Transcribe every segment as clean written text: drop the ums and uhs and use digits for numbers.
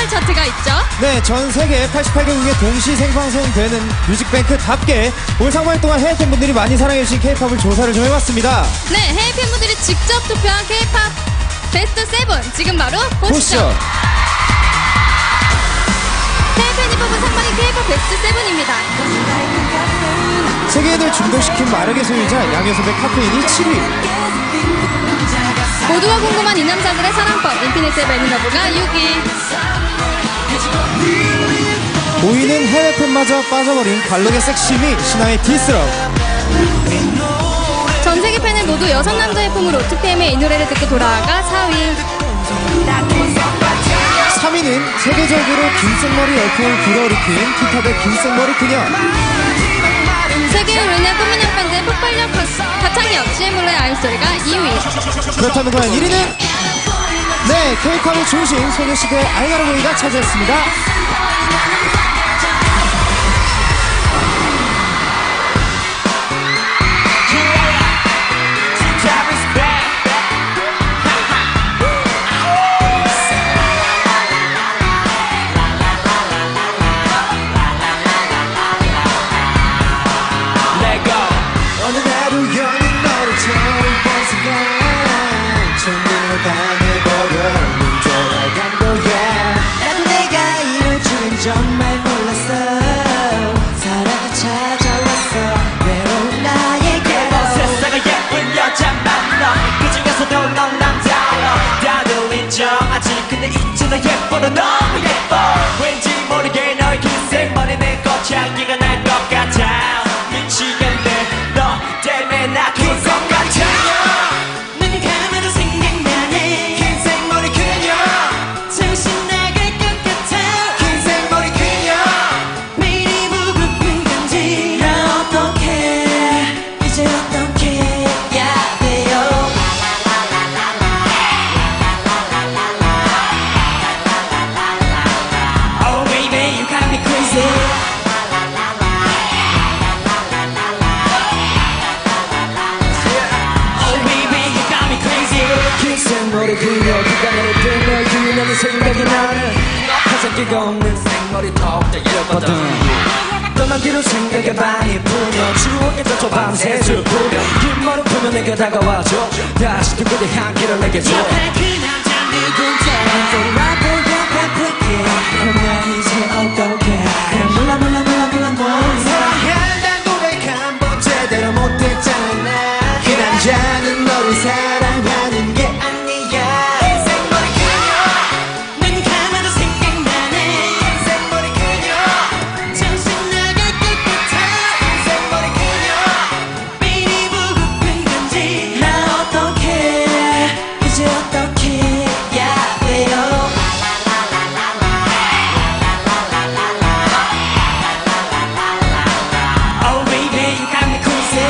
글로벌 차트가 있죠. 네, 전 세계 88개국에 동시 생방송되는 뮤직뱅크답게 올 상반 동안 해외 팬분들이 많이 사랑해주신 K-팝을 조사를 좀 해봤습니다. 네, 해외 팬분들이 직접 투표한 K-팝 베스트 7 지금 바로 보시죠. 해외 팬이 뽑은 상반기 K-팝 베스트 7입니다. 세계인을 중독시킨 마력의 소유자 양효섭의 카페인이 7위. 모두가 궁금한 이 남자들의 사랑법 인피니트의 멜린러브가 6위. 5위는 해외 팬마저 빠져버린 갈록의 섹시미 신화의 디스럽. 전 세계 팬을 모두 6남자의 품으로 2PM의 이 노래를 듣고 돌아와가 4위. 3위는 세계적으로 긴생머리 열풍을 불어일으킨 기탑의 긴생머리 그녀. 세계를 위해 꽃미남 밴드의 폭발력 가창력 CM블루의 아임스토리가 2위. 그렇다면 과연 1위는? 네, K-팝의 중심 소녀시대의 아이가로보이가 차지했습니다. 정말 몰랐어. 사랑이 찾아왔어. 외로운 나에게로 세상에 예쁜 여자 만나 그 중에서도 넌 남자로 다들 인정하지. 근데 있잖아 예뻐도 너무 예뻐. 왠지 모르게 너의 긴생머리 내 꽃향기가 날 것 같아. 미치겠네 너 때문에 나 죽을 것 같아. 눈 감아도 생각나네. 긴생머리 그녀 정신 나갈 것 같아. 긴생머리 그녀 매일이 무급인 건지 나 어떡해. 이제 어떻게 해야 돼요. Oh baby you got me crazy. Oh baby you got me crazy. 긴생머리 그녀 그가 너를 뜨며 유난히 생각이 나는 항상 끼가 없는 생머리 턱대 잃었거든. 떠나기로 생각에 많이 풀며 추억에 젖어 밤새 슬프며 긴 머리 풀며 내게 다가와줘. 다시 그대의 향기를 내게 줘. 옆에 그 남자 누군지 돌아보고 바쁘게 난 이제 어떡해. 그냥 몰라 사랑한다는 고백 한 번 제대로 못했잖아. 그 남자는 너를 사랑하는 게 아니야. 긴생머리 그녀 눈 감아도 생각나네. 긴생머리 그녀 정신 나갈 것 같아. 긴생머리 그녀 매일이 무급인 건지 나 어떡해. 이제 어떻게 해야 돼요. Oh baby you got me crazy.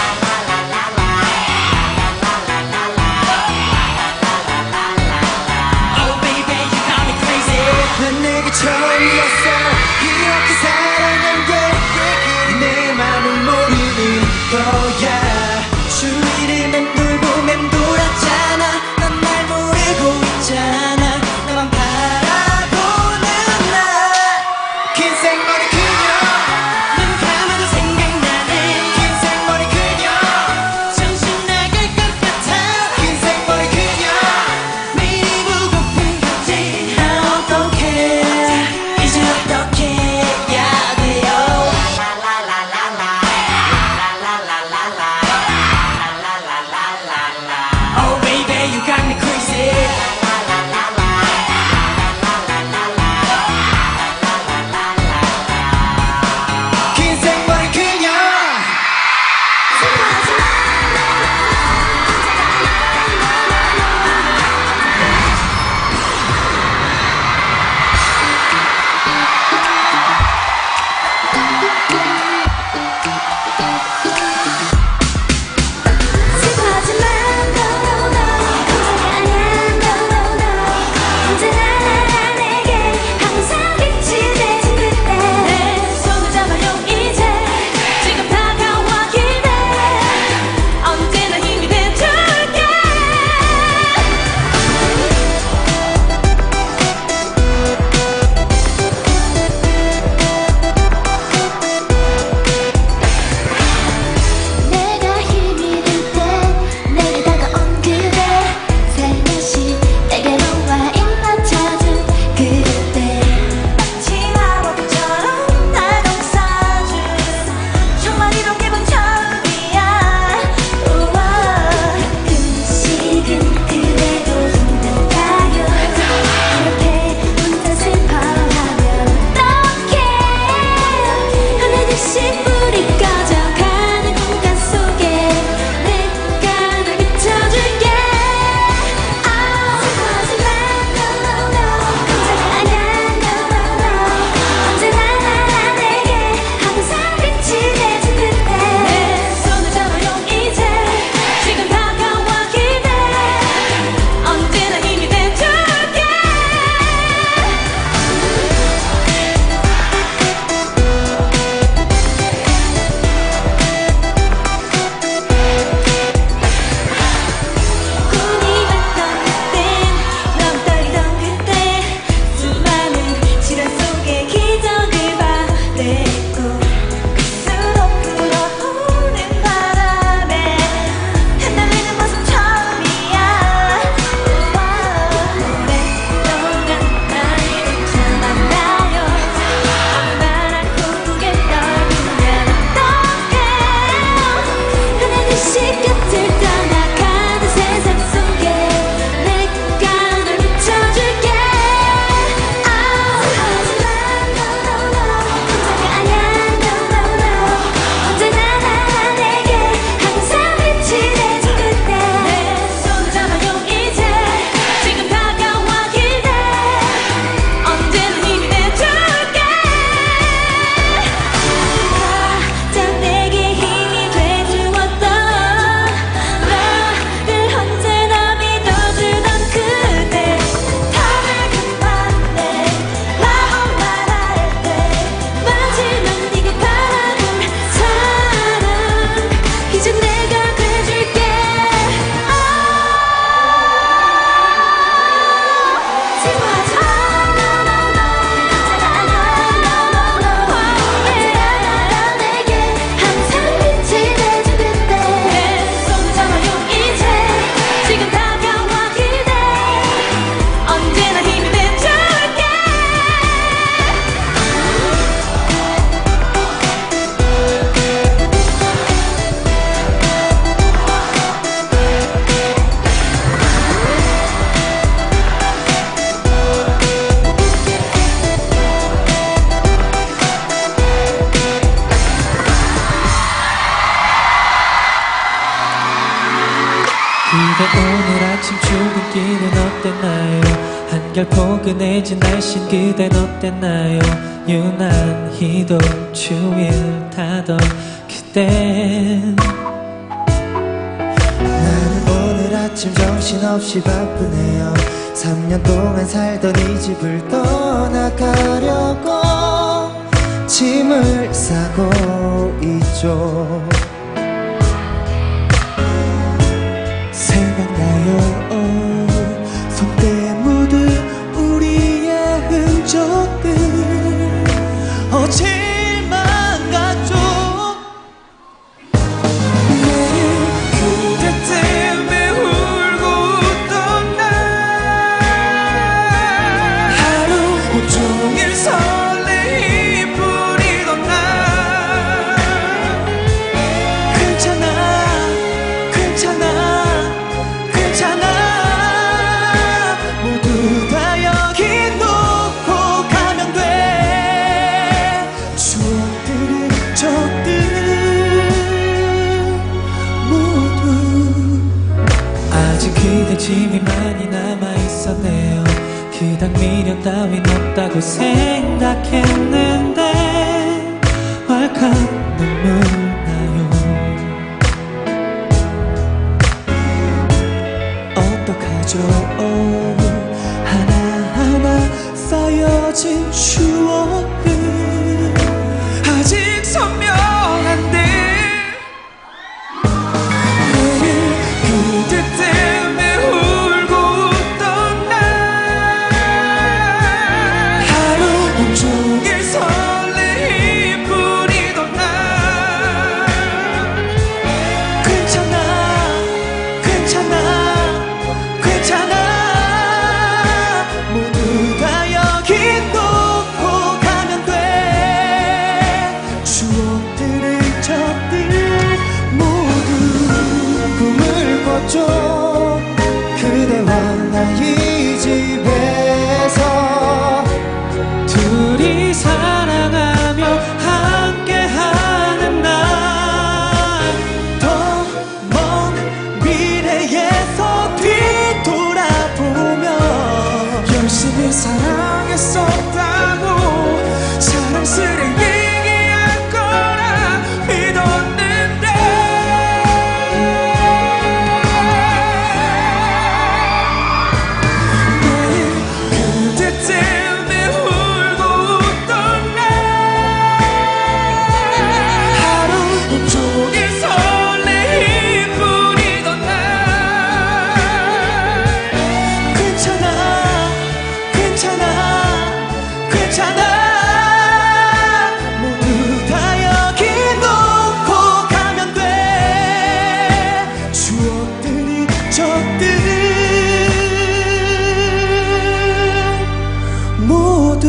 Oh baby you got me crazy. 난 내게 처음이었어 이렇게 사랑한 게내 맘을 모르는 거야. 주위를 맴돌고 맴돌았잖아. 넌 날 모르고 있잖아. 너만 바라보는 나. 긴생머리 그녀 눈 감아도 생각나네. 긴생머리 그녀 정신 나갈 것 같아. 긴생머리 그녀 매일이 무고픈 건지 나 어떡해. 이제 어떡해. 아침 출근길은 어땠나요? 한결 포근해진 날씬 그댄 어땠나요? 유난히도 추위를 타던 그댄 나는 오늘 아침 정신없이 바쁘네요. 3년 동안 살던 이 집을 떠나가려고 짐을 싸고 있죠. 생각나요. 손때에 묻은 우리의 흔적들 어제만 같죠. 매일 그대 때문에 울고 웃던 날 하루 온종일 설레임 부리던 날 괜찮아 괜찮아 괜찮아 모두 다 여기 놓고 가면 돼. 추억들은 적들 모두 아직 그대 짐이 많이 남아있었네요. 그닥 미련 따윈 없다고 생각했는데 왈칵 눈물 나요. 어떡하죠. 하나하나 쌓여진 추억들 아직 선명한데 매일 그대 때문에 울고 웃던 날 하루 온종일 설레임 부리던 날 괜찮아 괜찮아 괜찮아 모두 다 여기 놓고 가면 돼. 추억들의 적들 모두 꿈을 꿨죠. 그대와 나 이 집에서 둘이 사랑하며 함께하는 날 더 먼 미래에서 뒤돌아보며 열심히 사랑했었다고 사랑스레 얘기할 거라 믿었는데 매일 그대 때문에 울고 웃던 날 하루 온종일 설레임 부리던 날 괜찮아 괜찮아 괜찮아 모두 다 여기 놓고 가면 돼. 추억들이 적들 모두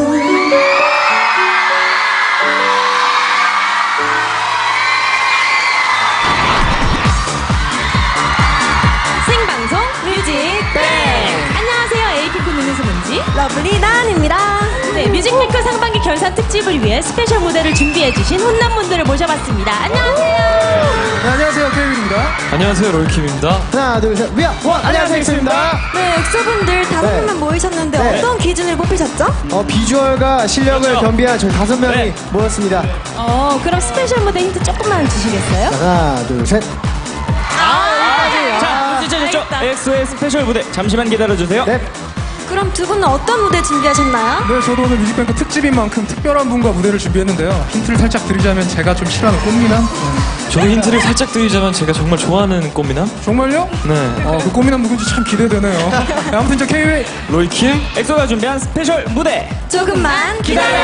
생방송 뮤직뱅. 안녕하세요. 에이핑크 민우수문지 러블리 나은입니다. 네, 뮤직뱅크 상반기 결산 특집을 위해 스페셜 무대를 준비해주신 혼남분들을 모셔봤습니다. 안녕하세요. 네, 안녕하세요. 케이윌입니다. 안녕하세요, 롤킴입니다. 하나 둘셋 위아 원 안녕하세요 엑소입니다. 네, 엑소분들 5명만 모이셨는데 네. 어떤 기준을 뽑히셨죠? 비주얼과 실력을 그렇죠. 겸비한 저희 5명이 네. 모였습니다. 그럼 스페셜 무대 힌트 조금만 주시겠어요? 하나 둘셋 자, 눈치채셨죠? 엑소의 스페셜 무대 잠시만 기다려주세요. 네. 그럼 두 분은 어떤 무대 준비하셨나요? 네, 저도 오늘 뮤직뱅크 특집인 만큼 특별한 분과 무대를 준비했는데요. 힌트를 살짝 드리자면 제가 좀 싫어하는 꽃미남? 저도 힌트를 살짝 드리자면 제가 정말 좋아하는 꽃미남? 정말요? 네. 그 꽃미남 누군지 참 기대되네요. 네, 아무튼 저 K-웨이 롤킴, 엑소가 준비한 스페셜 무대! 조금만 기다려.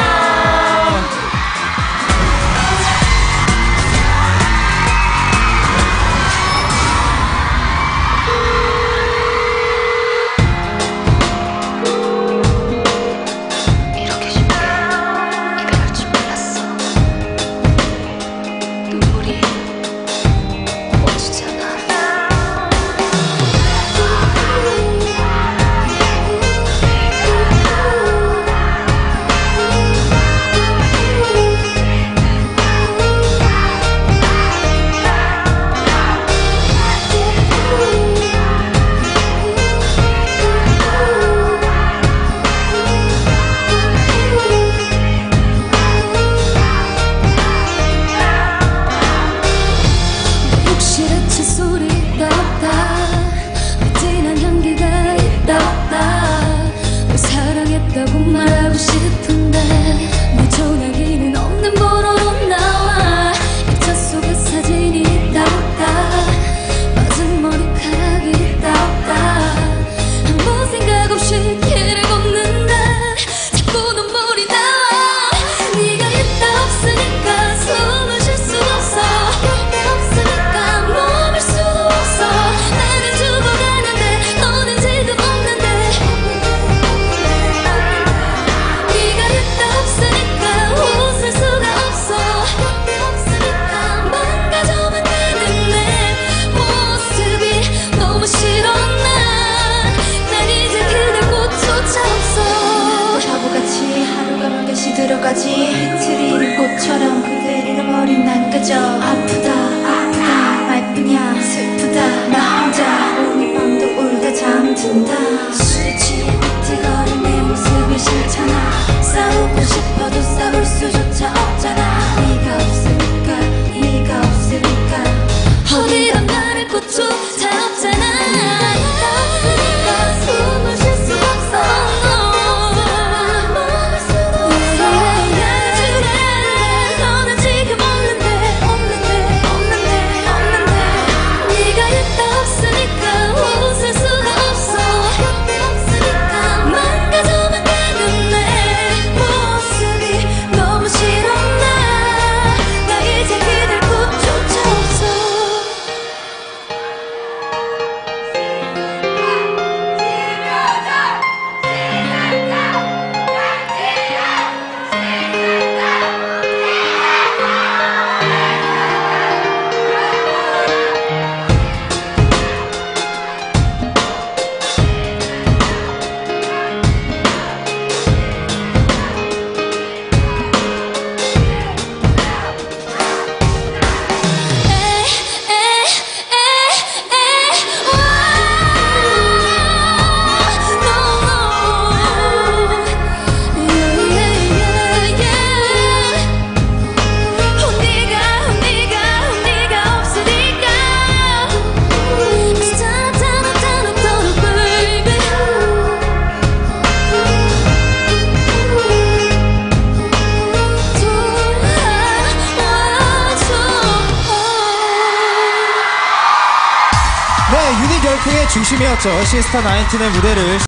이렇게 쉽게 이별할 줄 몰랐어. 눈물이 멈추잖아. 가고 싶은데 내 전화기는 없는 번호로 나와 이 차 속에 사진이 있다 없다 빠진 머리카락이 있다 없다 아무 생각 없이 길을 걷는데 자꾸 눈물이 나와 네가 있다 없으니까 숨을 쉴 수 없어 곁에 없으니까 멈을 수도 없어 나는 죽어가는데 너는 지금 없는데 네가 있다 없으니까 웃을 수가 없어 곁에 없으니까 망가져만 가는 내 모습이 너무 싫어 난 이제 그댈 곳조차 없어 바보같이 하루가 몇 개씩 들어가지 흐트린 꽃처럼 그댈 잃어버린 난 그저 아프다 아프다 말뿐이야 슬프다 나 혼자 오늘 밤도 울다 잠든다 술 취해 비틀거린 내 모습이 싫잖아 싸우고 싶어도 싸울 수조차 없잖아 네가 없으니까 네가 없으니까 어디로 나를 꽃조차 없잖아 숨을 쉴 수 없어 너는 지금 없는데 네가 있다 없으니까 웃을 수가 없어 곁에 없으니까 망가져만 가는 내 모습이 너무 싫어 나 이제 기댈 곳조차 없어 네, 유닛 열풍의 중심이었죠. 시스타 19의 무대를